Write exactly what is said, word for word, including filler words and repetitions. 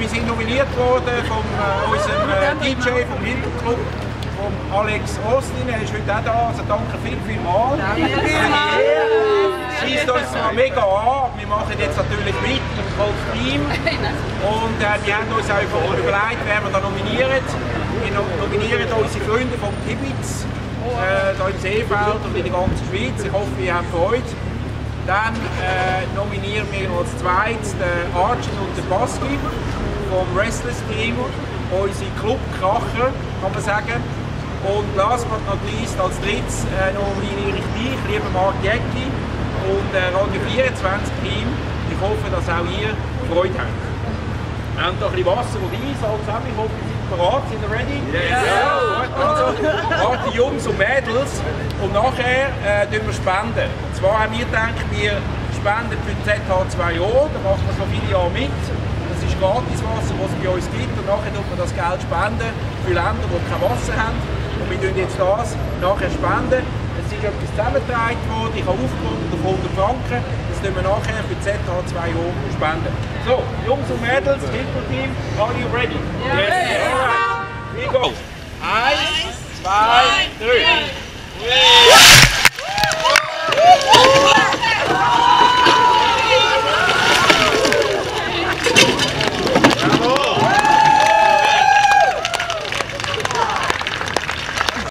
wir sind nominiert worden von äh, unserem äh, D J vom Hiltl Club, von Alex Austin. Er ist heute auch da, also danke viel, viel mal. Schießt uns zwar mega an, wir machen jetzt natürlich mit im Golf-Team und äh, wir haben uns auch überlegt, wer wir da nominieren. Wir nominieren unsere Freunde vom Kibitz, äh, hier im Seefeld und in der ganzen Schweiz. Ich hoffe, ihr habt Freude. Dann äh, nominieren wir als zweites den Arjun und den Baski vom Restless-Team, unsere Club-Kracher, kann man sagen. Und last but not least, als drittes äh, nominiere ich dich, lieber Marc Jäcki und äh, Radio vierundzwanzig-Team. Ich hoffe, dass auch ihr Freude habt. Wir haben hier ein bisschen Wasser und Eis alle zusammen. Ich hoffe, ihr seid bereit. Sind ihr ready? Yes. Ja! Also, warte Jungs und Mädels. Und nachher äh, wir spenden. Und zwar haben wir gedacht, wir spenden für den Z H zwei Jahre. Da machen wir so viele Jahre mit. Das ist Gratiswasser, was es bei uns gibt. Und nachher tut man das Geld spenden für Länder, die kein Wasser haben. Und wir spenden jetzt das nachher spenden. Es ist etwas zusammengetragen worden. Ich habe aufgerundet auf hundert Franken. Das tun wir nachher für Z H zwei Jahre spenden. So, Jungs und Mädels, Hiltl-Team, are you ready? Yes. Yes.